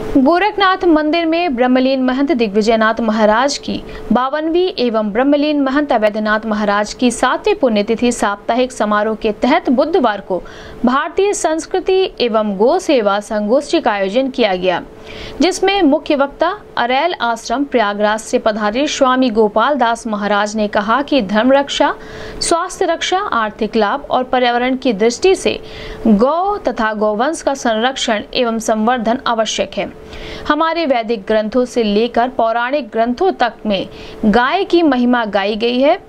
गोरखनाथ मंदिर में ब्रह्मलीन महंत दिग्विजयनाथ महाराज की 52वीं एवं ब्रह्मलीन महंत अवैधनाथ महाराज की 7वीं पुण्यतिथि साप्ताहिक समारोह के तहत बुधवार को भारतीय संस्कृति एवं गो सेवा संगोष्ठी का आयोजन किया गया, जिसमें मुख्य वक्ता अरैल आश्रम प्रयागराज से पधारे स्वामी गोपाल दास महाराज ने कहा कि धर्म रक्षा, स्वास्थ्य रक्षा, आर्थिक लाभ और पर्यावरण की दृष्टि से गौ तथा गौवंश का संरक्षण एवं संवर्धन आवश्यक है। हमारे वैदिक ग्रंथों से लेकर पौराणिक ग्रंथों तक में गाय की महिमा गाई गई है।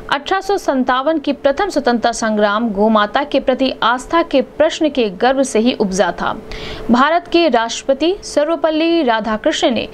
1857 की प्रथम स्वतंत्रता संग्राम गोमाता के प्रति आस्था के प्रश्न के गर्भ से ही उपजा था। भारत के राष्ट्रपति सर्वपल्ली राधाकृष्ण ने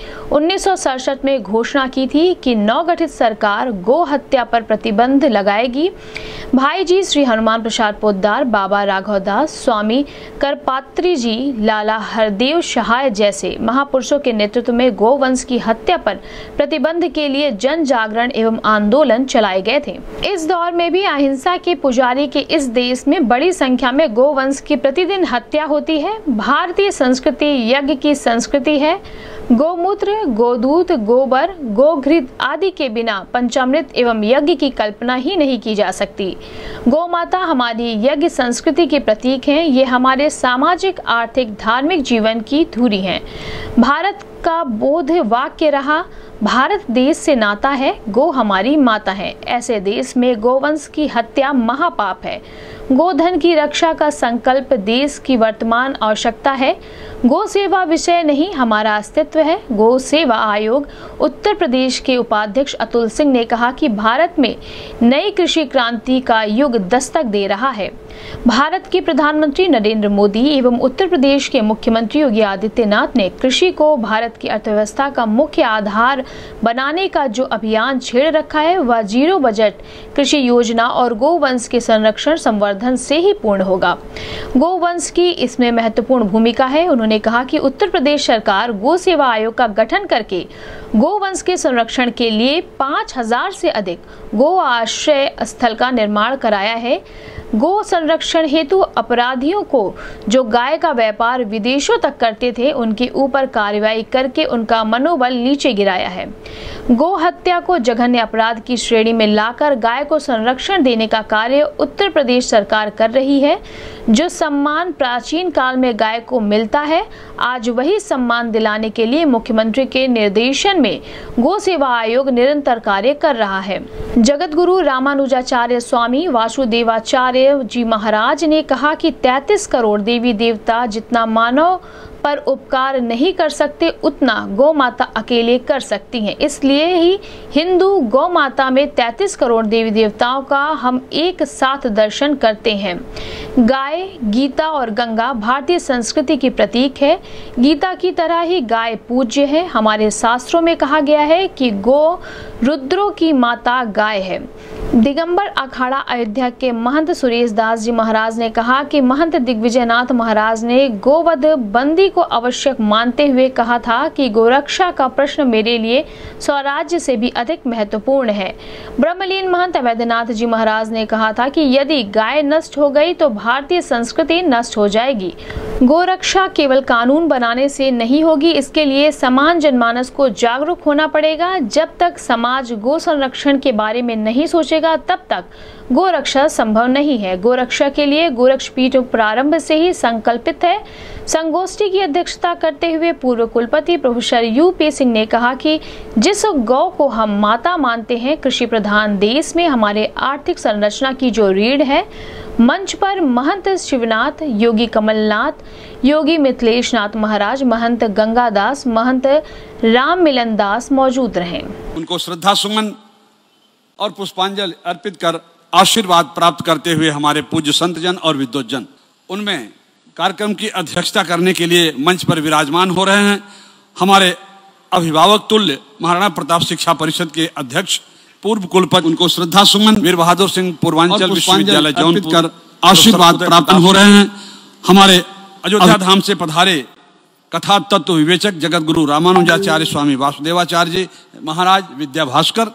1967 में घोषणा की थी कि नवगठित सरकार गो हत्या पर प्रतिबंध लगाएगी। भाई जी श्री हनुमान प्रसाद पोद्दार, बाबा राघवदास, स्वामी करपात्री जी, लाला हरदेव सहाय जैसे महापुरुषों के नेतृत्व में गोवंश की हत्या पर प्रतिबंध के लिए जन जागरण एवं आंदोलन चलाए गए थे। इस दौर में भी अहिंसा के पुजारी के इस देश में बड़ी संख्या में गोवंश की प्रतिदिन हत्या होती है। भारतीय संस्कृति यज्ञ की संस्कृति है। गोमूत्र, गोदूत, गोबर, गोघृत आदि के बिना पंचामृत एवं यज्ञ की कल्पना ही नहीं की जा सकती। गौ माता हमारी यज्ञ संस्कृति के प्रतीक हैं। ये हमारे सामाजिक, आर्थिक, धार्मिक जीवन की धुरी हैं। भारत का बोध वाक्य रहा, भारत देश से नाता है, गो हमारी माता है। ऐसे देश में गोवंश की हत्या महापाप है। गोधन की रक्षा का संकल्प देश की वर्तमान आवश्यकता है। गो सेवा विषय नहीं, हमारा अस्तित्व है। गो सेवा आयोग उत्तर प्रदेश के उपाध्यक्ष अतुल सिंह ने कहा कि भारत में नई कृषि क्रांति का युग दस्तक दे रहा है। भारत के प्रधानमंत्री नरेंद्र मोदी एवं उत्तर प्रदेश के मुख्यमंत्री योगी आदित्यनाथ ने कृषि को भारत की अर्थव्यवस्था का मुख्य आधार बनाने का जो अभियान छेड़ रखा है, वह जीरो बजट कृषि योजना और गोवंश के संरक्षण संवर्धन से ही पूर्ण होगा। गोवंश की इसमें महत्वपूर्ण भूमिका है। उन्होंने कहा कि उत्तर प्रदेश सरकार गो सेवा आयोग का गठन करके गोवंश के संरक्षण के लिए 5000 से अधिक गो आश्रय स्थल का निर्माण कराया है। गो संरक्षण हेतु अपराधियों को जो गाय का व्यापार विदेशों तक करते थे, उनके ऊपर कार्रवाई करके उनका मनोबल नीचे गिराया है। गो हत्या को जघन्य अपराध की श्रेणी में लाकर गाय को संरक्षण देने का कार्य उत्तर प्रदेश सरकार कर रही है। जो सम्मान प्राचीन काल में गाय को मिलता है, आज वही सम्मान दिलाने के लिए मुख्यमंत्री के निर्देशन में गो सेवा आयोग निरंतर कार्य कर रहा है। जगत गुरु रामानुजाचार्य स्वामी वासुदेवाचार्य जी महाराज ने कहा कि 33 करोड़ देवी देवता जितना मानव पर उपकार नहीं कर सकते, उतना गौ माता अकेले कर सकती हैं। इसलिए ही हिंदू गौ माता में 33 करोड़ देवी देवताओं का हम एक साथ दर्शन करते हैं। गाय, गीता और गंगा भारतीय संस्कृति की प्रतीक है। गीता की तरह ही गाय पूज्य है। हमारे शास्त्रों में कहा गया है कि गो रुद्रों की माता गाय है। दिगंबर अखाड़ा अयोध्या के महंत सुरेश दास जी महाराज ने कहा कि महंत दिग्विजयनाथ महाराज ने गोवध बंदी को आवश्यक मानते हुए कहा था कि गोरक्षा का प्रश्न मेरे लिए स्वराज्य से भी अधिक महत्वपूर्ण है। ब्रह्मलीन महंत अवैधनाथ जी महाराज ने कहा था कि यदि गाय नष्ट हो गई तो भारतीय संस्कृति नष्ट हो जाएगी। गोरक्षा केवल कानून बनाने से नहीं होगी, इसके लिए समान जनमानस को जागरूक होना पड़ेगा। जब तक समाज गो संरक्षण के बारे में नहीं सोचेगा, तब तक गोरक्षा संभव नहीं है। गोरक्षा के लिए गोरक्षपीठ प्रारंभ से ही संकल्पित है। संगोष्ठी की अध्यक्षता करते हुए पूर्व कुलपति प्रोफेसर यूपी सिंह ने कहा कि जिस गौ को हम माता मानते हैं, कृषि प्रधान देश में हमारे आर्थिक संरचना की जो रीढ़ है, मंच पर महंत शिवनाथ, योगी कमलनाथ, योगी मिथिलेश नाथ महाराज, महंत गंगादास, महंत राम मिलन दास मौजूद रहे। उनको श्रद्धा सुमन और पुष्पांजलि अर्पित कर आशीर्वाद प्राप्त करते हुए हमारे पूज्य संतजन और विद्वतजन उनमें कार्यक्रम की अध्यक्षता करने के लिए मंच पर विराजमान हो रहे हैं। हमारे अभिभावक तुल्य महाराणा प्रताप शिक्षा परिषद के अध्यक्ष पूर्व कुलपति, उनको श्रद्धा सुमन वीर बहादुर सिंह पूर्वांचल विश्वविद्यालय जौनपुर कर आशीर्वाद प्राप्त हो रहे हैं। हमारे अयोध्या धाम से पधारे कथा तत्व विवेचक जगत गुरु रामानुजाचार्य स्वामी वासुदेवाचार्य जी महाराज, विद्या भास्कर,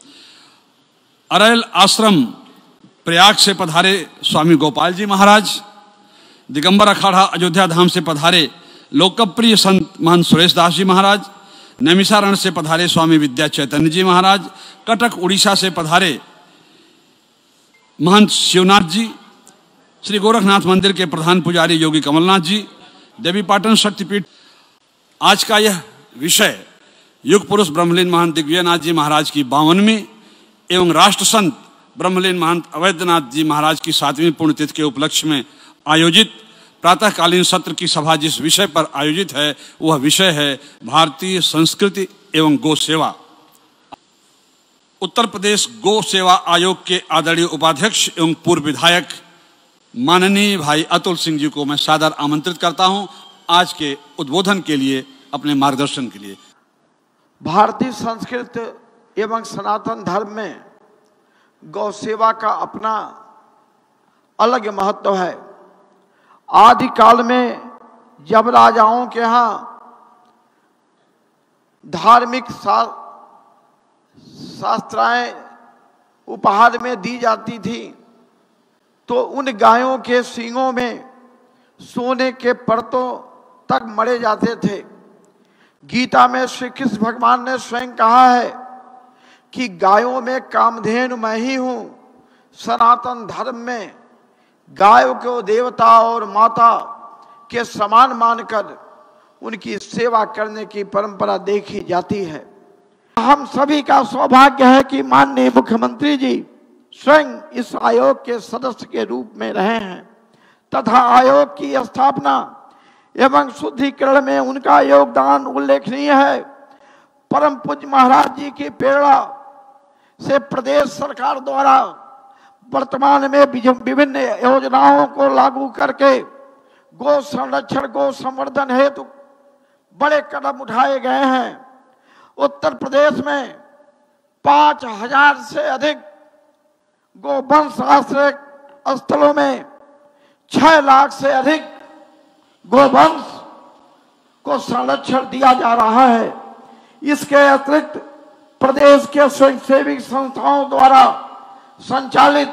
अरैल आश्रम प्रयाग से पधारे स्वामी गोपाल जी महाराज, दिगंबर अखाड़ा अयोध्या धाम से पधारे लोकप्रिय संत महंत सुरेश दास जी महाराज, नैमिषारण्य से पधारे स्वामी विद्या चैतन्य जी महाराज, कटक उड़ीसा से पधारे महंत शिवनाथ जी, श्री गोरखनाथ मंदिर के प्रधान पुजारी योगी कमलनाथ जी, देवीपाटन शक्तिपीठ। आज का यह विषय युग पुरुष ब्रह्मलीन महंत दिग्विजयनाथ जी महाराज की 52वीं एवं राष्ट्र संत ब्रह्मलीन महंत अवैधनाथ जी महाराज की 7वीं पुण्यतिथि के उपलक्ष्य में आयोजित प्रातःकालीन सत्र की सभा जिस विषय पर आयोजित है वह विषय है भारतीय संस्कृति एवं गौ सेवा। उत्तर प्रदेश गौ सेवा आयोग के आदरणीय उपाध्यक्ष एवं पूर्व विधायक माननीय भाई अतुल सिंह जी को मैं सादर आमंत्रित करता हूं आज के उद्बोधन के लिए, अपने मार्गदर्शन के लिए। भारतीय संस्कृति एवं सनातन धर्म में गौ सेवा का अपना अलग महत्व है। आदि काल में जब राजाओं के यहाँ धार्मिक शास्त्राएं उपहार में दी जाती थी तो उन गायों के सींगों में सोने के परतों तक मरे जाते थे। गीता में श्री कृष्ण भगवान ने स्वयं कहा है कि गायों में कामधेनु मैं ही हूं। सनातन धर्म में गाय को देवता और माता के समान मानकर उनकी सेवा करने की परंपरा देखी जाती है। हम सभी का सौभाग्य है कि माननीय मुख्यमंत्री जी स्वयं इस आयोग के सदस्य के रूप में रहे हैं तथा आयोग की स्थापना एवं शुद्धिकरण में उनका योगदान उल्लेखनीय है। परम पूज्य महाराज जी की प्रेरणा से प्रदेश सरकार द्वारा वर्तमान में विभिन्न योजनाओं को लागू करके गौ संरक्षण गौ संवर्धन हेतु बड़े कदम उठाए गए हैं। उत्तर प्रदेश में 5000 से अधिक गोवंश आश्रय स्थलों में 6 लाख से अधिक गोवंश को संरक्षण दिया जा रहा है। इसके अतिरिक्त प्रदेश के स्वयंसेवी संस्थाओं द्वारा संचालित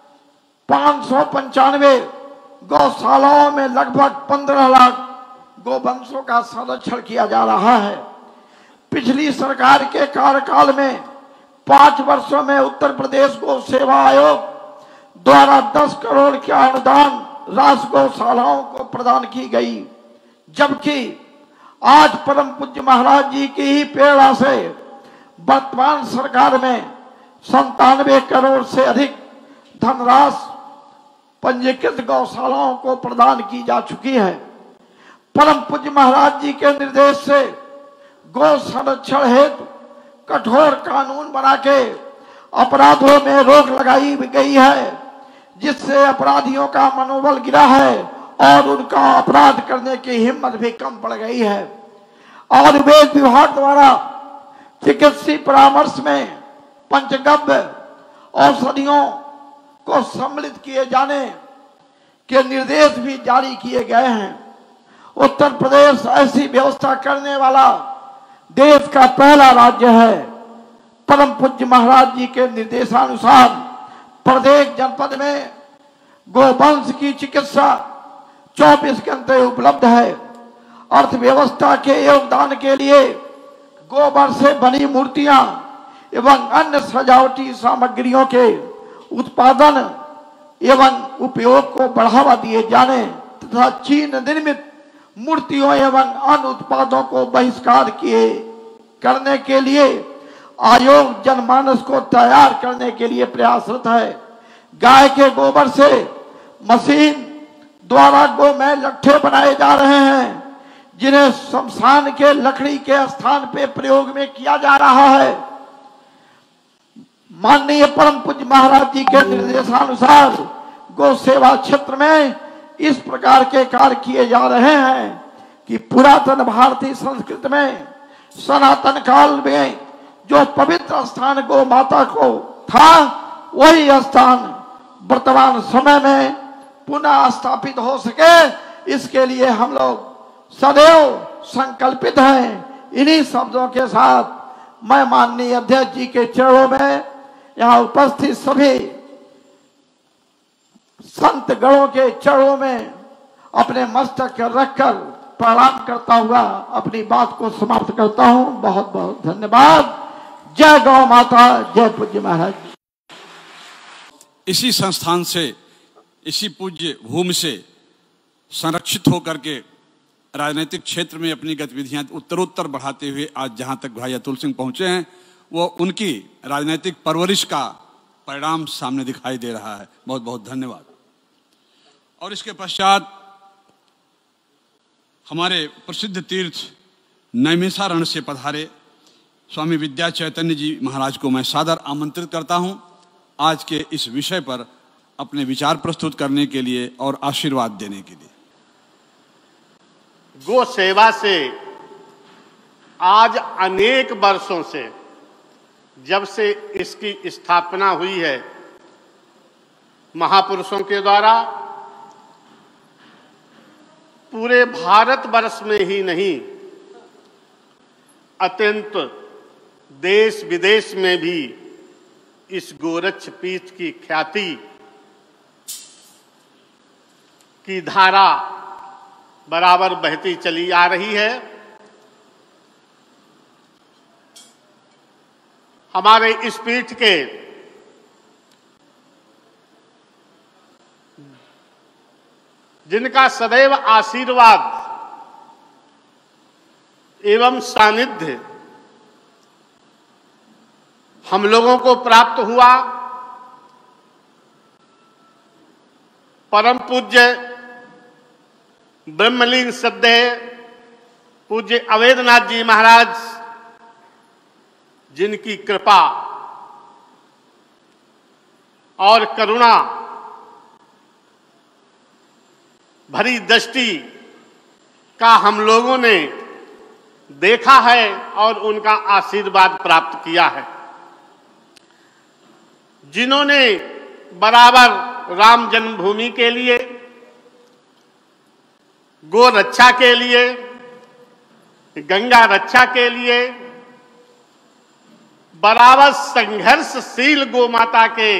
595 गौशालाओं में लगभग 15 लाख गोवंशों का संरक्षण किया जा रहा है। पिछली सरकार के कार्यकाल में 5 वर्षों में उत्तर प्रदेश गौ सेवा आयोग द्वारा 10 करोड़ के अनुदान राशि गौशालाओं को प्रदान की गई, जबकि आज परम पूज्य महाराज जी की ही प्रेरणा से वर्तमान सरकार में 97 करोड़ से अधिक धनराशि पंजीकृत गौशालाओं को प्रदान की जा चुकी है। परम पूज्य महाराज जी के निर्देश से गौ संरक्षण हेतु कठोर कानून बना के अपराधों में रोक लगाई गई है, जिससे अपराधियों का मनोबल गिरा है और उनका अपराध करने की हिम्मत भी कम पड़ गई है। आयुर्वेद विभाग द्वारा चिकित्सीय परामर्श में पंचगव्य औषधियों को सम्मिलित किए जाने के निर्देश भी जारी किए गए हैं। उत्तर प्रदेश ऐसी व्यवस्था करने वाला देश का पहला राज्य है। परम पूज्य महाराज जी के निर्देशानुसार प्रत्येक जनपद में गोवंश की चिकित्सा 24 घंटे उपलब्ध है। अर्थव्यवस्था के योगदान के लिए गोबर से बनी मूर्तियां एवं अन्य सजावटी सामग्रियों के उत्पादन एवं उपयोग को बढ़ावा दिए जाने तथा चीन निर्मित मूर्तियों एवं अन्य उत्पादों को बहिष्कार करने के लिए आयोग जनमानस को तैयार करने के लिए प्रयासरत है। गाय के गोबर से मशीन द्वारा गोमय लट्ठे बनाए जा रहे हैं, जिन्हें शमशान के लकड़ी के स्थान पे प्रयोग में किया जा रहा है। माननीय परम पूज्य महाराज जी के निर्देशानुसार गौ सेवा क्षेत्र में इस प्रकार के कार्य किए जा रहे हैं कि पुरातन भारतीय संस्कृति में सनातन काल में जो पवित्र स्थान गौ माता को था, वही स्थान वर्तमान समय में पुनः स्थापित हो सके, इसके लिए हम लोग सदैव संकल्पित हैं। इन्हीं शब्दों के साथ मैं माननीय अध्यक्ष जी के चरणों में यहाँ उपस्थित सभी संत गणों के चरणों में अपने मस्तक रखकर प्रणाम करता हुआ अपनी बात को समाप्त करता हूं। बहुत बहुत धन्यवाद। जय गौ माता, जय पूज्य महाराज। इसी संस्थान से, इसी पूज्य भूमि से संरक्षित होकर के राजनीतिक क्षेत्र में अपनी गतिविधियां उत्तरोत्तर बढ़ाते हुए आज जहां तक भाई अतुल सिंह पहुंचे हैं, वो उनकी राजनीतिक परवरिश का परिणाम सामने दिखाई दे रहा है। बहुत बहुत धन्यवाद। और इसके पश्चात हमारे प्रसिद्ध तीर्थ नैमिषारण्य से पधारे स्वामी विद्या चैतन्य जी महाराज को मैं सादर आमंत्रित करता हूं आज के इस विषय पर अपने विचार प्रस्तुत करने के लिए और आशीर्वाद देने के लिए। गो सेवा से आज अनेक वर्षों से, जब से इसकी स्थापना हुई है महापुरुषों के द्वारा, पूरे भारतवर्ष में ही नहीं अत्यंत देश विदेश में भी इस गोरक्ष पीठ की ख्याति की धारा बराबर बहती चली आ रही है। हमारे इस पीठ के जिनका सदैव आशीर्वाद एवं सानिध्य हम लोगों को प्राप्त हुआ, परम पूज्य ब्रह्मलीन श्रद्धेय पूज्य अवैधनाथ जी महाराज, जिनकी कृपा और करुणा भरी दृष्टि का हम लोगों ने देखा है और उनका आशीर्वाद प्राप्त किया है। जिन्होंने बराबर राम जन्मभूमि के लिए, गो रक्षा के लिए, गंगा रक्षा के लिए बराबर संघर्षशील गो माता के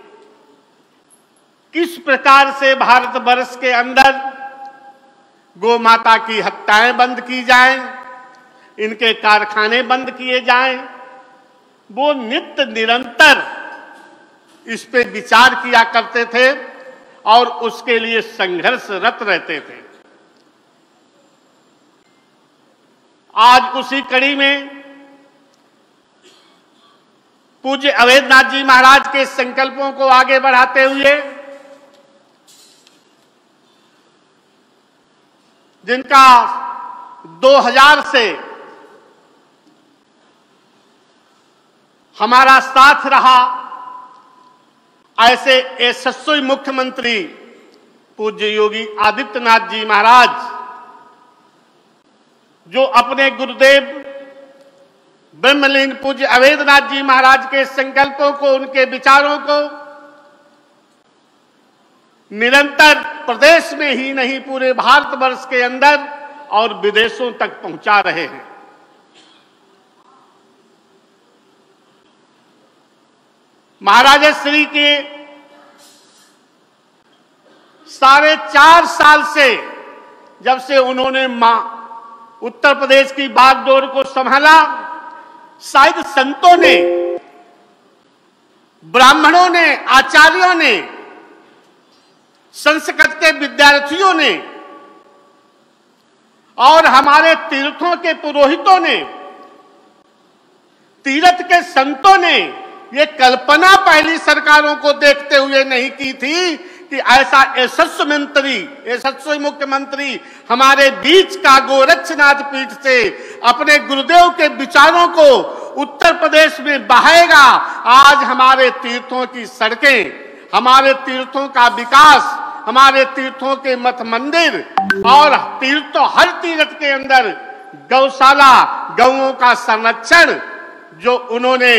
किस प्रकार से भारतवर्ष के अंदर गो माता की हत्याएं बंद की जाएं, इनके कारखाने बंद किए जाएं, वो नित्य निरंतर इस पे विचार किया करते थे और उसके लिए संघर्षरत रहते थे। आज उसी कड़ी में पूज्य अवैधनाथ जी महाराज के संकल्पों को आगे बढ़ाते हुए, जिनका 2000 से हमारा साथ रहा, ऐसे यशस्वी मुख्यमंत्री पूज्य योगी आदित्यनाथ जी महाराज, जो अपने गुरुदेव ब्रह्मलीन पूज्य अवैधनाथ जी महाराज के संकल्पों को, उनके विचारों को निरंतर प्रदेश में ही नहीं पूरे भारतवर्ष के अंदर और विदेशों तक पहुंचा रहे हैं। महाराज श्री के 4.5 साल से, जब से उन्होंने उत्तर प्रदेश की बागडोर को संभाला, शायद संतों ने, ब्राह्मणों ने, आचार्यों ने, संस्कृत के विद्यार्थियों ने और हमारे तीर्थों के पुरोहितों ने, तीर्थ के संतों ने ये कल्पना पहली सरकारों को देखते हुए नहीं की थी कि ऐसा यशस्वी मुख्यमंत्री हमारे बीच का गोरक्षनाथ पीठ से अपने गुरुदेव के विचारों को उत्तर प्रदेश में बहाएगा। आज हमारे तीर्थों की सड़कें, हमारे तीर्थों का विकास, हमारे तीर्थों के मठ मंदिर और हर तीर्थ के अंदर गौशाला, गौओं का संरक्षण जो उन्होंने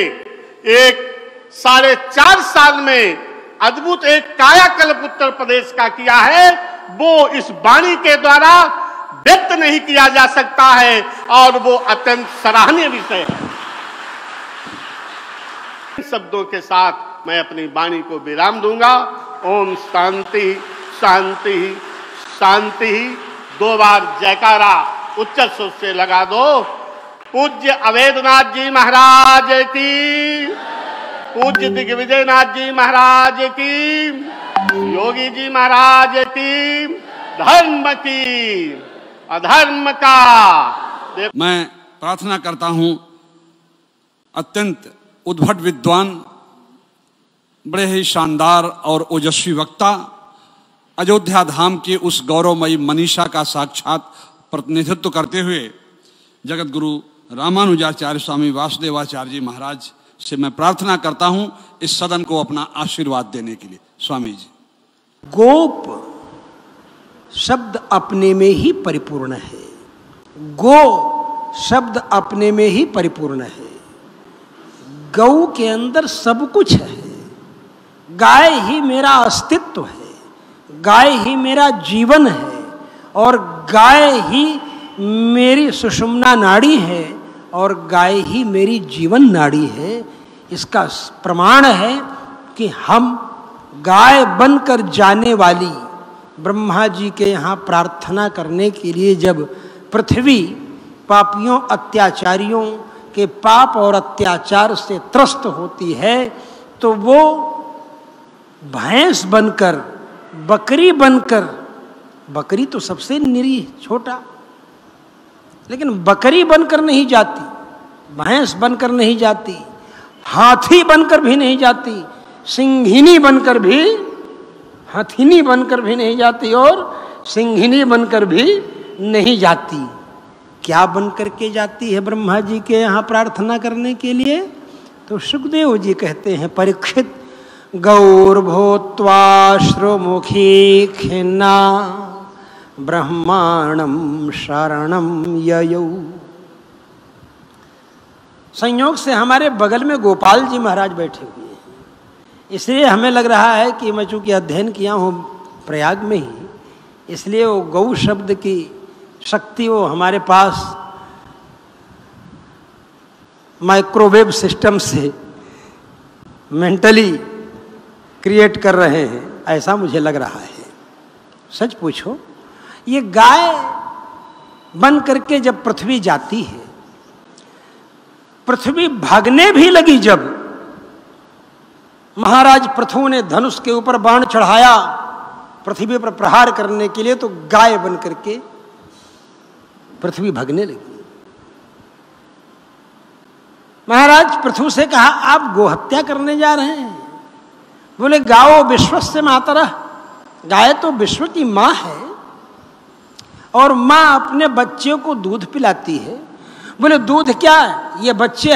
4.5 साल में अद्भुत एक कायाकल्प उत्तर प्रदेश का किया है, वो इस वाणी के द्वारा व्यक्त नहीं किया जा सकता है और वो अत्यंत सराहनीय विषय है। इन शब्दों के साथ मैं अपनी वाणी को विराम दूंगा। ओम शांति शांति शांति। 2 बार जयकारा उच्च स्वर से लगा दो। पूज्य अवैधनाथ जी महाराज की, पूज्य दिग्विजयनाथ जी महाराज की, योगी जी महाराज की, धर्म की, अधर्म का। मैं प्रार्थना करता हूं अत्यंत उद्भट विद्वान, बड़े ही शानदार और ओजस्वी वक्ता, अयोध्या धाम की उस गौरवमयी मनीषा का साक्षात प्रतिनिधित्व करते हुए जगत गुरु रामानुजाचार्य स्वामी वासुदेवाचार्य जी महाराज से मैं प्रार्थना करता हूं इस सदन को अपना आशीर्वाद देने के लिए। स्वामी जी। गोप शब्द अपने में ही परिपूर्ण है। गो शब्द अपने में ही परिपूर्ण है। गौ के अंदर सब कुछ है। गाय ही मेरा अस्तित्व है, गाय ही मेरा जीवन है, और गाय ही मेरी सुषुम्ना नाड़ी है, और गाय ही मेरी जीवन नाड़ी है। इसका प्रमाण है कि हम गाय बनकर जाने वाली ब्रह्मा जी के यहाँ प्रार्थना करने के लिए जब पृथ्वी पापियों अत्याचारियों के पाप और अत्याचार से त्रस्त होती है, तो वो भैंस बनकर, बकरी बनकर, बकरी तो सबसे निरीह छोटा, लेकिन बकरी बनकर नहीं जाती, भैंस बनकर नहीं जाती, हाथी बनकर भी नहीं जाती, सिंहिनी बनकर भी, हथिनी बनकर भी नहीं जाती, और सिंहिनी बनकर भी नहीं जाती। क्या बनकर के जाती है ब्रह्मा जी के यहाँ प्रार्थना करने के लिए? तो सुखदेव जी कहते हैं, परीक्षित गौर्भूत्वा श्रुमुखी खिन्ना ब्रह्माणम शरणम ययौ। संयोग से हमारे बगल में गोपाल जी महाराज बैठे हुए हैं, इसलिए हमें लग रहा है कि मैं चूंकि अध्ययन किया हूँ प्रयाग में ही, इसलिए वो गौ शब्द की शक्ति वो हमारे पास माइक्रोवेव सिस्टम से मेंटली क्रिएट कर रहे हैं, ऐसा मुझे लग रहा है। सच पूछो, ये गाय बन करके जब पृथ्वी जाती है, पृथ्वी भागने भी लगी जब महाराज पृथु ने धनुष के ऊपर बाण चढ़ाया पृथ्वी पर प्रहार करने के लिए, तो गाय बन करके पृथ्वी भागने लगी। महाराज पृथु से कहा, आप गोहत्या करने जा रहे हैं? बोले, गाओ विश्वस्य मातरः, गाय तो विश्व की माँ है, और माँ अपने बच्चों को दूध पिलाती है। बोले, दूध क्या, ये बच्चे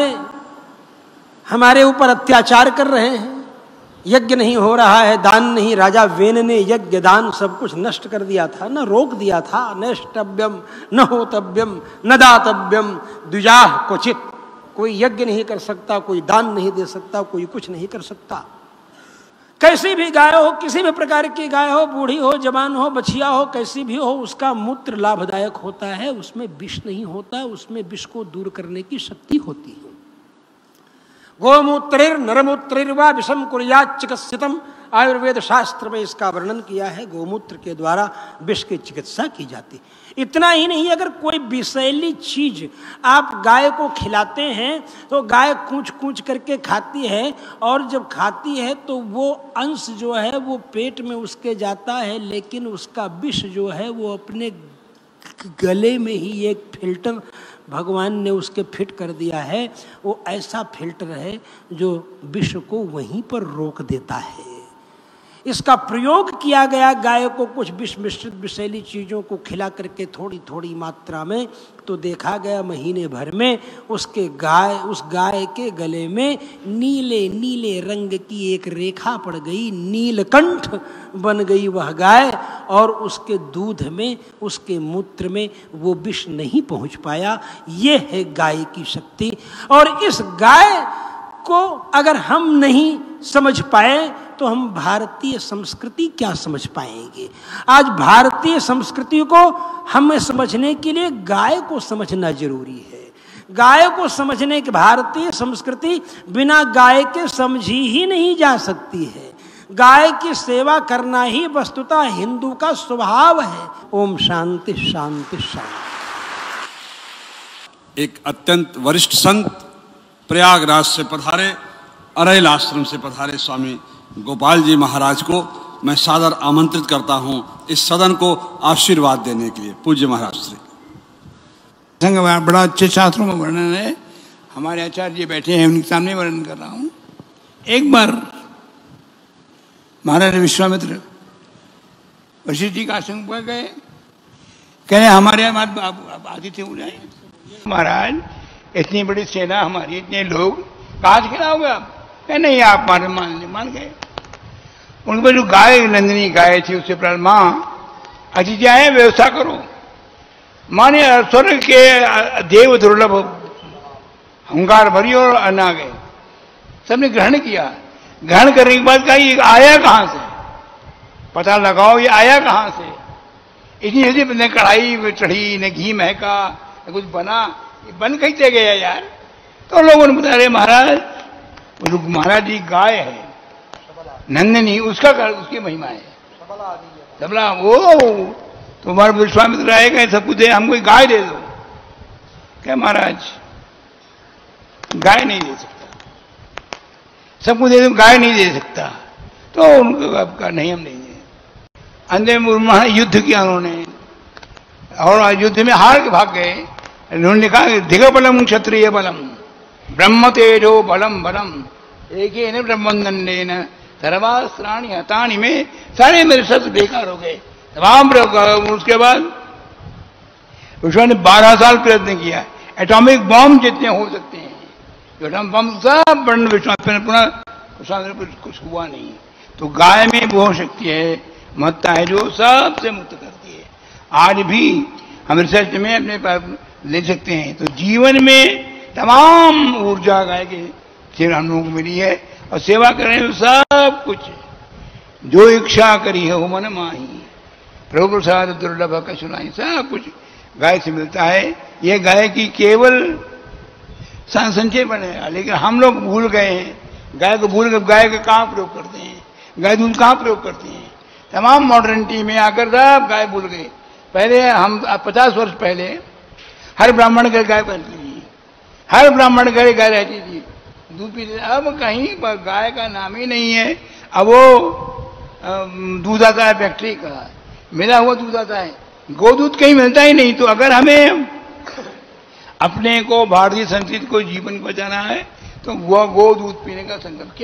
हमारे ऊपर अत्याचार कर रहे हैं, यज्ञ नहीं हो रहा है, दान नहीं। राजा वेन ने यज्ञ दान सब कुछ नष्ट कर दिया था, न रोक दिया था। नष्टव्यम न होतव्यम न दातव्यम द्विजाह क्वचित। कोई यज्ञ नहीं कर सकता, कोई दान नहीं दे सकता, कोई कुछ नहीं कर सकता। कैसी भी गाय हो, किसी भी प्रकार की गाय हो, बूढ़ी हो, जवान हो, बछिया हो, कैसी भी हो, उसका मूत्र लाभदायक होता है, उसमें विष नहीं होता, उसमें विष को दूर करने की शक्ति होती है। गोमूत्रेर नरमूत्रेर्वा विषम कुर्यात् चिकित्सितम, आयुर्वेद शास्त्र में इसका वर्णन किया है। गोमूत्र के द्वारा विष की चिकित्सा की जाती। इतना ही नहीं, अगर कोई विषैली चीज आप गाय को खिलाते हैं तो गाय कूच कूच करके खाती है, और जब खाती है तो वो अंश जो है वो पेट में उसके जाता है, लेकिन उसका विष जो है वो अपने गले में ही एक फिल्टर भगवान ने उसके फिट कर दिया है। वो ऐसा फिल्टर है जो विष को वहीं पर रोक देता है। इसका प्रयोग किया गया गाय को कुछ विष मिश्रित विषैली चीज़ों को खिला करके थोड़ी थोड़ी मात्रा में, तो देखा गया महीने भर में उस गाय के गले में नीले नीले रंग की एक रेखा पड़ गई, नीलकंठ बन गई वह गाय, और उसके दूध में, उसके मूत्र में वो विष नहीं पहुंच पाया। ये है गाय की शक्ति। और इस गाय को अगर हम नहीं समझ पाए तो हम भारतीय संस्कृति क्या समझ पाएंगे। आज भारतीय संस्कृति को हमें समझने के लिए गाय को समझना जरूरी है। गाय को समझने के, भारतीय संस्कृति बिना गाय के समझी ही नहीं जा सकती है। गाय की सेवा करना ही वस्तुतः हिंदू का स्वभाव है। ओम शांति शांति शांति। एक अत्यंत वरिष्ठ संत प्रयागराज से पधारे, अरैल आश्रम से पधारे स्वामी गोपाल जी महाराज को मैं सादर आमंत्रित करता हूं इस सदन को आशीर्वाद देने के लिए। पूज्य महाराज श्री। संग बड़ा अच्छे शास्त्रों में वर्णन है, हमारे आचार्य जी बैठे हैं, उनके सामने वर्णन कर रहा हूं। एक बार महाराज विश्वामित्र वशिष्ठ जी का आश्रम पर गए, कह रहे हमारे यहाँ आतिथ्य हो जाए। महाराज इतनी बड़ी सेना हमारी, इतने लोग, कहाँ से खिलाओगे आप? कह नहीं, आप हमारे मान गए। उनके जो गाय, नंदिनी गाय थी, उससे प्राण माँ अतिथि आए, व्यवस्था करो। माने स्वर्ग के देव दुर्लभ हंकार भरी और अन्ना गए, सबने ग्रहण किया। ग्रहण करने के बाद कहा ये आया कहां से, पता लगाओ ये आया कहां से। इतनी जल्दी न कढ़ाई चढ़ी, न घी महका, न कुछ बना, ये बन कैसे गया यार? तो लोगों ने बता रहे महाराज, महाराज जी गाय है नंदिनी, उसकी महिमा है सबला। वो तुम्हारे विश्वामित्र आएगा, सब कुछ दे, हमको गाय दे दो। क्या महाराज गाय नहीं दे सकता, सबको दे दो, गाय नहीं दे सकता। तो उनको आपका नहीं, हम नहीं दे। अंधे में युद्ध किया उन्होंने, और युद्ध में हार के भाग गए। उन्होंने लिखा दिग बलम क्षत्रिय बलम ब्रह्म तेजो बलम बलम एक ही न ब्रह्मंदन सर्वास्त्राणी हताणी में, सारे मेरे शस्त्र बेकार हो गए तमाम। उसके बाद विश्व ने 12 साल प्रयत्न किया, एटॉमिक बॉम्ब जितने हो सकते हैं, एटॉमिक बॉम्ब सब बन पुनः कुछ हुआ नहीं। तो गाय में वो शक्ति है, महत्ता है, जो सबसे मुक्त करती है। आज भी हम रिसर्च में अपने पास ले सकते हैं। तो जीवन में तमाम ऊर्जा गाय के से हम लोगों को मिली है, और सेवा करने में सब कुछ जो इच्छा करी है वो मन माही, प्रभु प्रसाद दुर्लभ कशुनाई, सब कुछ गाय से मिलता है। ये गाय की केवल संचय बने, लेकिन हम लोग भूल गए हैं, गाय को भूल गए। गाय का कहाँ प्रयोग करते हैं, गाय दूध कहाँ प्रयोग करते हैं? तमाम मॉडर्निटी में आकर सब गाय भूल गए। पहले हम 50 वर्ष पहले हर ब्राह्मण घर गाय बनती थी, हर ब्राह्मण घर गाय रहती थी, दूध पीते। अब कहीं गाय का नाम ही नहीं है। अब वो दूध आता है फैक्ट्री का, मिला हुआ दूध आता है, गोदूध कहीं मिलता ही नहीं। तो अगर हमें अपने को, भारतीय संस्कृति को, जीवन को बचाना है तो वो गोदूध पीने का संकल्प,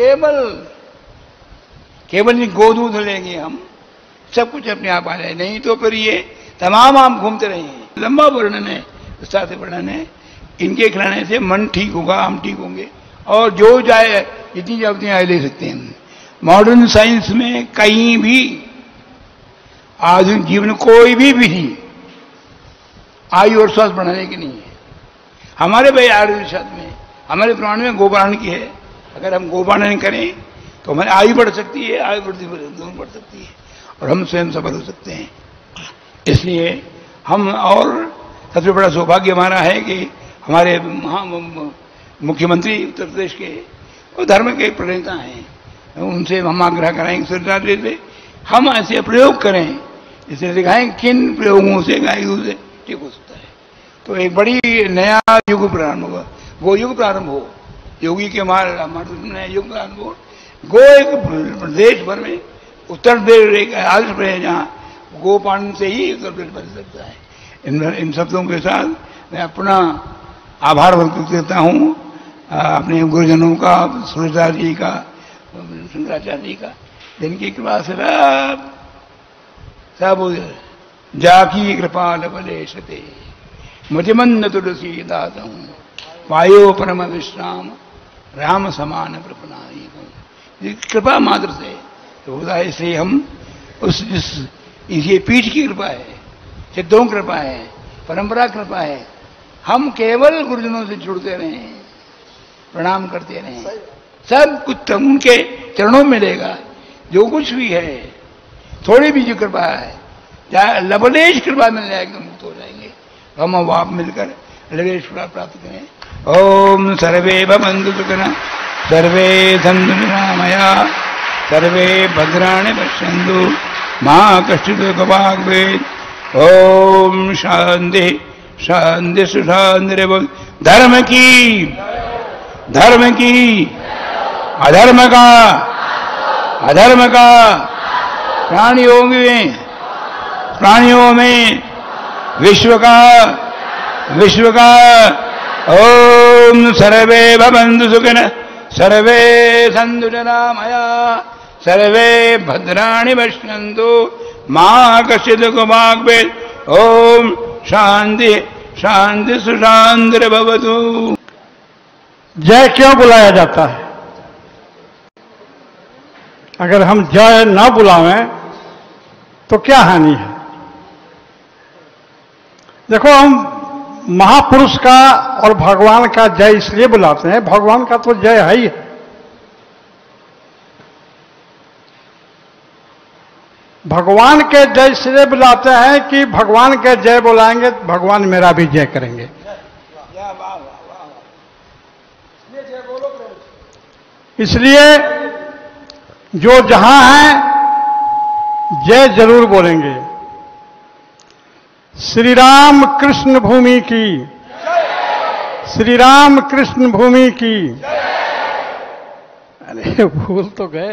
केवल गोदूध लेंगे हम, सब कुछ अपने आप आ जाए। नहीं तो फिर ये तमाम आप घूमते रहेंगे। लंबा वर्णन है, विस्तार से वर्णन है। इनके खिलाने से मन ठीक होगा, हम ठीक होंगे, और जो जाए जितनी जरूरतें ले सकते हैं। मॉडर्न साइंस में कहीं भी आधुनिक जीवन कोई भी विधि आयु और स्वास्थ्य बढ़ाने की नहीं है। हमारे भाई आयुर्वेद शास्त्र में, हमारे पुराण में गोपालन की है। अगर हम गोपालन करें तो हमारी आयु बढ़ सकती है, आयु दोनों बढ़ सकती है, और हम स्वयं सफल हो सकते हैं। इसलिए हम, और सबसे बड़ा सौभाग्य हमारा है कि हमारे मुख्यमंत्री उत्तर प्रदेश के वो धर्म के प्रणेता हैं, उनसे हम आग्रह कराएंगे सरकार से हम ऐसे प्रयोग करें, इसे दिखाएं किन प्रयोगों से गाय दूध से ठीक हो सकता है। तो एक बड़ी नया युग प्रारंभ होगा, वो युग प्रारंभ हो, योगी के नया युग प्रारंभ हो। गो एक देश भर में, उत्तर प्रदेश एक आदर्श प्रदेश है जहाँ गोपालन से ही उत्तर प्रदेश बन सकता है। इन शब्दों के साथ मैं अपना आभार व्यक्त करता हूँ अपने गुरुजनों का, सूरजदास जी का, शंकराचार्य जी का, जिनकी कृपा से सब जाकी कृपा लवलेशते मतिमंद तुलसीदास हूँ, वायो परम विश्राम राम समान प्रपनाई हूँ। कृपा मात्र से होता है, इसलिए हम ये पीठ की कृपा है, सिद्धों कृपा है, परंपरा कृपा है। हम केवल गुरुजनों से जुड़ते रहें, प्रणाम करते रहें, सब कुछ उनके चरणों में मिलेगा। जो कुछ भी है, थोड़ी भी जो कृपा है, चाहे लवलेश कृपा मिल जाएगी, मुक्त हो जाएंगे। हम आप मिलकर लवलेश कृपा प्राप्त करें। ओम सर्वे भवन्तु सुखिनः, सर्वे सन्तु निरामया, सर्वे भद्राणि पश्यन्तु मा कश्चित् दुःखभाग् भवेत्। ओम शांति शांति सुशांति। धर्म की अधर्म का प्राणियों में विश्व का ओम सर्वे भवन्तु सुखिनः सर्वे सन्तु निरामया सर्वे भद्राणि पश्यन्तु मा कश्चित् दुःखभाग् भवेत्। ओम शांति शांति सुशांतिर्भवतु। जय क्यों बुलाया जाता है? अगर हम जय न बुलावें तो क्या हानि है? देखो, हम महापुरुष का और भगवान का जय इसलिए बुलाते हैं, भगवान का तो जय है ही है। भगवान के जय इसलिए बुलाते हैं कि भगवान के जय बुलाएंगे तो भगवान मेरा भी जय करेंगे। इसलिए जो जहां हैं जय जरूर बोलेंगे। श्री राम कृष्ण भूमि की, श्री राम कृष्ण भूमि की। अरे भूल तो गए।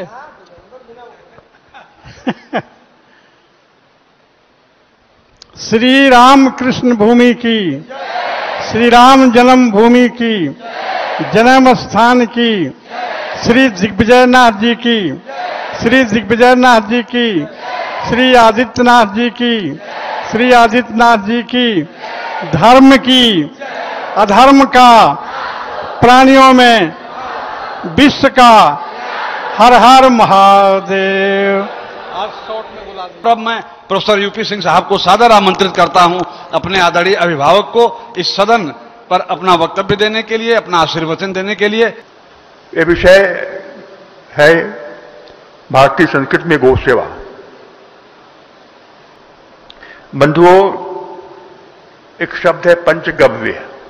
श्री राम कृष्ण भूमि की, श्री राम जन्म भूमि की, जन्म स्थान की, श्री दिग्विजयनाथ जी की, श्री दिग्विजयनाथ जी की, श्री आदित्यनाथ जी की, श्री आदित्यनाथ जी की, धर्म की, अधर्म का, प्राणियों में, विश्व का। हर हर महादेव। अब मैं प्रोफेसर यूपी सिंह साहब को सादर आमंत्रित करता हूं अपने आदरणीय अभिभावक को इस सदन पर अपना वक्तव्य देने के लिए, अपना आशीर्वचन देने के लिए। ये विषय है भारतीय संस्कृति में गौ सेवा। बंधुओं, एक शब्द है पंचगव्य,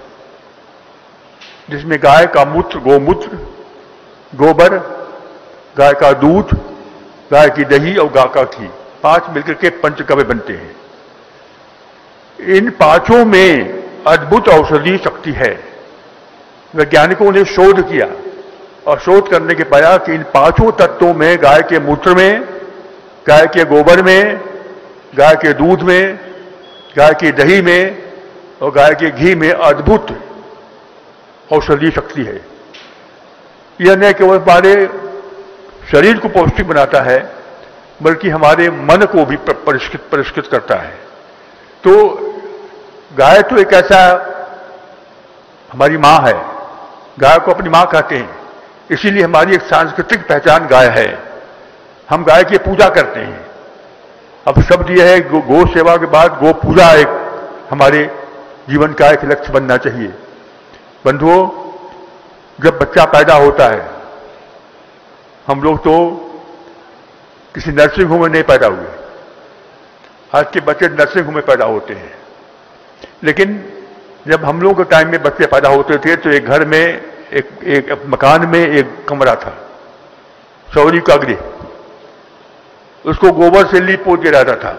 जिसमें गाय का मूत्र, गोमूत्र, गोबर, गाय का दूध, गाय की दही और गाय का घी, 5 मिलकर के पंचगव्य बनते हैं। इन पांचों में अद्भुत औषधीय शक्ति है। वैज्ञानिकों ने शोध किया और शोध करने के पाया कि इन पांचों तत्वों में, गाय के मूत्र में, गाय के गोबर में, गाय के दूध में, गाय की दही में और गाय के घी में अद्भुत औषधीय शक्ति है। यह न केवल हमारे शरीर को पौष्टिक बनाता है, बल्कि हमारे मन को भी परिष्कृत करता है। तो गाय तो एक ऐसा हमारी मां है, गाय को अपनी मां कहते हैं, इसीलिए हमारी एक सांस्कृतिक पहचान गाय है। हम गाय की पूजा करते हैं। अब शब्द यह है, गो सेवा के बाद गो पूजा एक हमारे जीवन का एक लक्ष्य बनना चाहिए। बंधुओं, जब बच्चा पैदा होता है, हम लोग तो किसी नर्सिंग होम में नहीं पैदा हुए। आज के बच्चे नर्सिंग होम में पैदा होते हैं। लेकिन जब हम लोग के टाइम में बच्चे पैदा होते थे तो एक घर में, एक मकान में एक कमरा था, चौरी का गृह, उसको गोबर से लीप पोत दिया जाता था।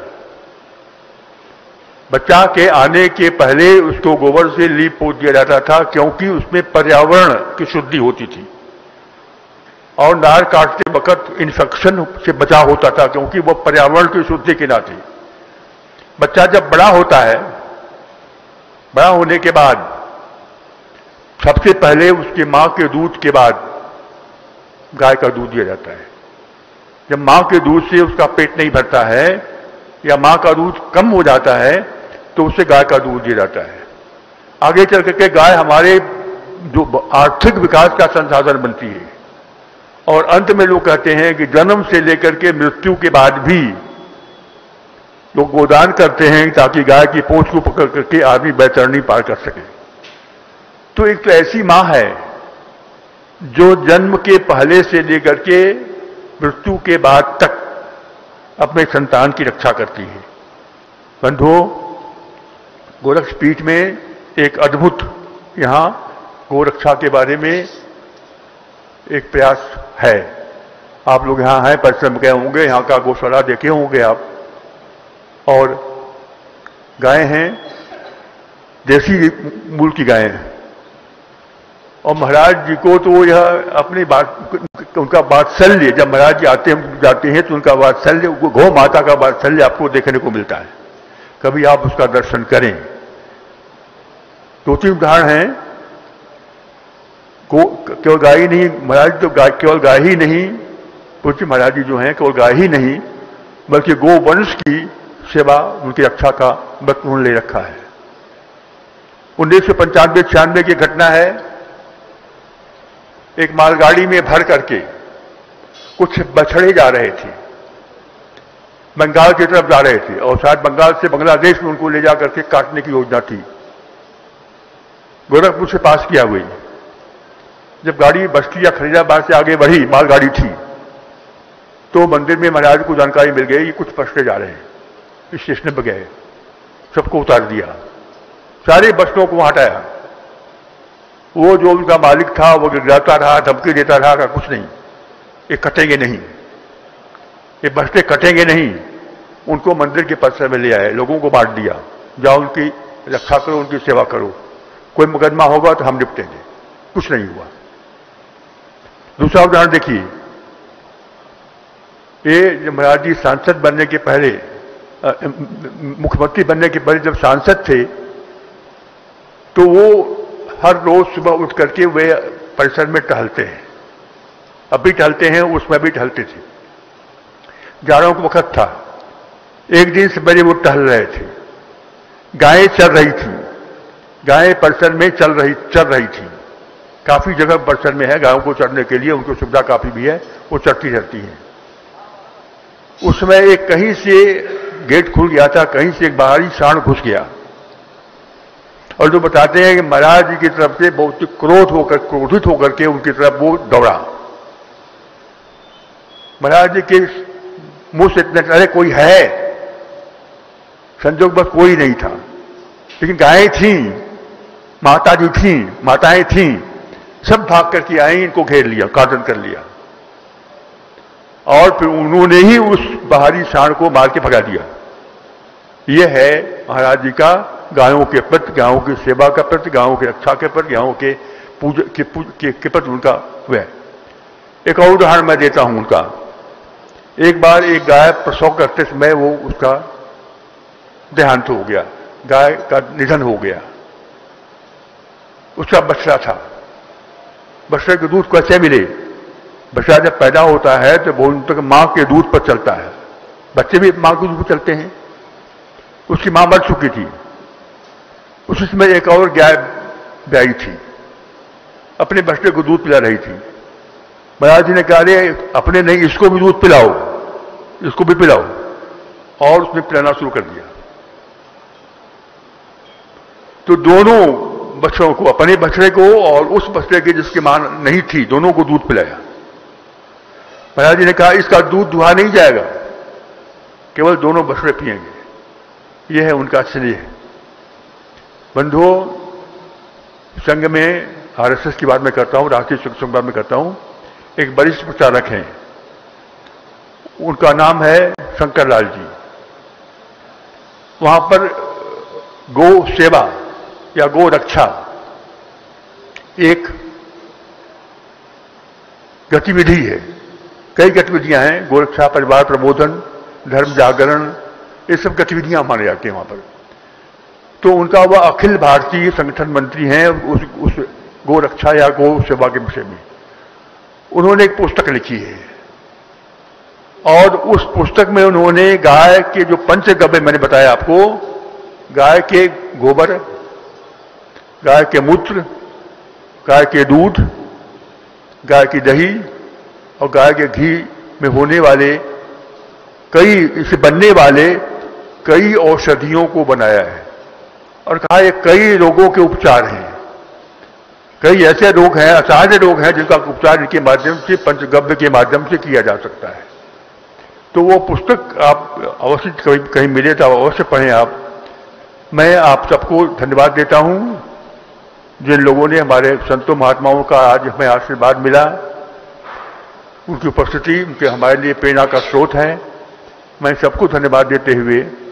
बच्चा के आने के पहले उसको गोबर से लीप पोत दिया जाता था, क्योंकि उसमें पर्यावरण की शुद्धि होती थी और नार काटते वक्त इन्फेक्शन से बचाव होता था, क्योंकि वह पर्यावरण की शुद्धि के नाते। बच्चा जब बड़ा होता है, बड़ा होने के बाद सबसे पहले उसके मां के दूध के बाद गाय का दूध दिया जाता है। जब मां के दूध से उसका पेट नहीं भरता है या मां का दूध कम हो जाता है तो उसे गाय का दूध दिया जाता है। आगे चल करके गाय हमारे जो आर्थिक विकास का संसाधन बनती है। और अंत में लोग कहते हैं कि जन्म से लेकर के मृत्यु के बाद भी लोग गोदान करते हैं ताकि गाय की पूंछ को पकड़ करके आदमी बैतरणी पार कर सके। तो एक तो ऐसी मां है जो जन्म के पहले से लेकर के मृत्यु के बाद तक अपने संतान की रक्षा करती है। बंधुओं, गोरक्षपीठ में एक अद्भुत यहां गोरक्षा के बारे में एक प्रयास है। आप लोग यहाँ हैं, परिश्रम गए होंगे, यहाँ का गौशाला देखे होंगे आप, और गायें हैं, देसी मूल की गायें हैं। और महाराज जी को तो यह अपनी बात, उनका वात्सल्य, जब महाराज जी जाते हैं तो उनका वात्सल्य, गौ माता का वात्सल्य आपको देखने को मिलता है। कभी आप उसका दर्शन करें। 2-3 उदाहरण हैं। केवल गाय ही नहीं, महाराज तो केवल गाय ही नहीं, पूज्य महाराज जी जो हैं केवल गाय ही नहीं बल्कि गोवंश की सेवा, उनकी रक्षा का व्रत उन्होंने ले रखा है। 1995-96 की घटना है। एक मालगाड़ी में भर करके कुछ बछड़े जा रहे थे, बंगाल की तरफ जा रहे थे, और शायद बंगाल से बांग्लादेश में उनको ले जा करके काटने की योजना थी। गोरखपुर से पास किया हुई। जब गाड़ी बस्ती या फरीदाबाद से आगे बढ़ी, मालगाड़ी थी, तो मंदिर में महाराज को जानकारी मिल गई कि कुछ बछड़े जा रहे हैं। स्टेशन पर गए, सबको उतार दिया, सारे बछड़ों को हटाया। वो जो उनका मालिक था वो गिराता रहा, धमकी देता रहा कि कुछ नहीं, ये कटेंगे नहीं, ये बछड़े कटेंगे नहीं। उनको मंदिर के परिसर में ले आए, लोगों को बांट दिया, जाओ उनकी रक्षा करो, उनकी सेवा करो, कोई मुकदमा होगा तो हम निपटेंगे। कुछ नहीं हुआ। दूसरा उदाहरण देखिए, ये महाराज जी सांसद बनने के पहले, मुख्यमंत्री बनने के पहले जब सांसद थे, तो वो हर रोज सुबह उठ करके वे परिसर में टहलते हैं। अब भी टहलते हैं, उसमें भी टहलते थे। जाड़ों का वक्त था। एक दिन सवेरे वो टहल रहे थे, गायें चल रही थी, गायें परिसर में चल रही थी। काफी जगह परिसर में है गायों को चरने के लिए, उनको सुविधा काफी भी है, वो चरती रहती हैं। उसमें एक कहीं से गेट खुल गया था, कहीं से एक बाहरी सांड घुस गया, और जो बताते हैं कि महाराज जी की तरफ से बहुत क्रोधित होकर के उनकी तरफ वो दौड़ा। महाराज जी के मुंह से इतने, अरे कोई है, संजोग बस कोई नहीं था, लेकिन गायें थीं, माता जी थीं, माताएं थीं, सब भाग करके आई, इनको घेर लिया, कार्डन कर लिया, और फिर उन्होंने ही उस बाहरी सांड को मार के भगा दिया। यह है महाराज जी का गायों के प्रति, गायों की सेवा का प्रति, गायों की रक्षा के प्रति, गायों के के प्रति उनका वह। एक और उदाहरण मैं देता हूं उनका। एक बार एक गाय प्रसव करते समय वो उसका देहांत हो गया, गाय का निधन हो गया। उसका बछड़ा था। बछड़े के दूध कैसे मिले? बछड़ा जब पैदा होता है तो वो तक मां के दूध पर चलता है, बच्चे भी मां के दूध पर चलते हैं। उसकी मां मर चुकी थी। उस समय एक और गाय ब्याई थी, अपने बछड़े को दूध पिला रही थी। महाराज जी ने कहा, अरे अपने नहीं, इसको भी दूध पिलाओ, इसको भी पिलाओ, और उसने पिलाना शुरू कर दिया। तो दोनों बच्चों को, अपने बछड़े को और उस बछड़े के जिसकी मां नहीं थी, दोनों को दूध पिलाया। महाराज जी ने कहा, इसका दूध दुहा नहीं जाएगा, केवल दोनों बछड़े पिएंगे। यह है उनका स्नेह। बंधुओं, संघ में आरएसएस की बात मैं करता हूं, राष्ट्रीय स्वयं संघ की बात मैं करता हूं। एक वरिष्ठ प्रचारक हैं, उनका नाम है शंकर लाल जी। वहां पर गो सेवा या गो रक्षा एक गतिविधि है। कई गतिविधियां हैं, गोरक्षा, परिवार प्रबोधन, धर्म जागरण, ये सब गतिविधियां माने जाती हैं वहां पर। तो उनका वह अखिल भारतीय संगठन मंत्री हैं उस गो रक्षा या गो सेवा के विषय में। उन्होंने एक पुस्तक लिखी है, और उस पुस्तक में उन्होंने गाय के जो पंचगव्य मैंने बताया आपको, गाय के गोबर, गाय के मूत्र, गाय के दूध, गाय की दही और गाय के घी में होने वाले इससे बनने वाले कई औषधियों को बनाया है, और कहा ये कई रोगों के उपचार हैं। कई ऐसे रोग हैं, असाध्य रोग हैं, जिनका उपचार इनके माध्यम से, पंचगव्य के माध्यम से किया जा सकता है। तो वो पुस्तक आप अवश्य कहीं मिले तो अवश्य पढ़ें आप। मैं आप सबको धन्यवाद देता हूं, जिन लोगों ने, हमारे संतों महात्माओं का आज हमें आशीर्वाद मिला। उनकी उपस्थिति उनके हमारे लिए प्रेरणा का स्रोत है। मैं सबको धन्यवाद देते हुए